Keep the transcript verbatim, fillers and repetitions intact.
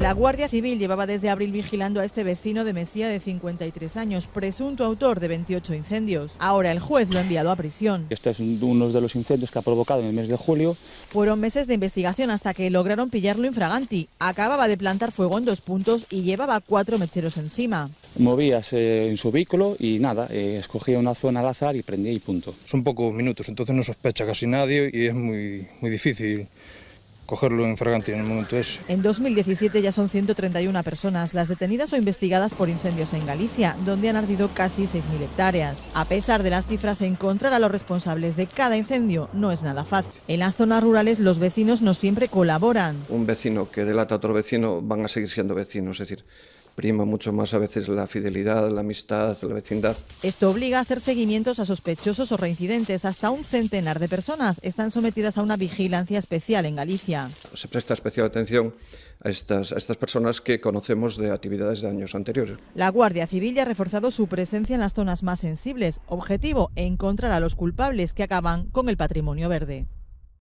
La Guardia Civil llevaba desde abril vigilando a este vecino de Mesía de cincuenta y tres años, presunto autor de veintiocho incendios. Ahora el juez lo ha enviado a prisión. Este es uno de los incendios que ha provocado en el mes de julio. Fueron meses de investigación hasta que lograron pillarlo infraganti. Acababa de plantar fuego en dos puntos y llevaba cuatro mecheros encima. Movíase en su vehículo y nada, eh, escogía una zona al azar y prendía y punto. Son pocos minutos, entonces no sospecha casi nadie y es muy, muy difícil cogerlo en fragante en el momento ese. En dos mil diecisiete ya son ciento treinta y una personas las detenidas o investigadas por incendios en Galicia, donde han ardido casi seis mil hectáreas. A pesar de las cifras, encontrar a los responsables de cada incendio no es nada fácil. En las zonas rurales los vecinos no siempre colaboran. Un vecino que delata a otro vecino van a seguir siendo vecinos, es decir, prima mucho más a veces la fidelidad, la amistad, la vecindad. Esto obliga a hacer seguimientos a sospechosos o reincidentes. Hasta un centenar de personas están sometidas a una vigilancia especial en Galicia. Se presta especial atención a estas, a estas personas que conocemos de actividades de años anteriores. La Guardia Civil ya ha reforzado su presencia en las zonas más sensibles. Objetivo: encontrar a los culpables que acaban con el patrimonio verde.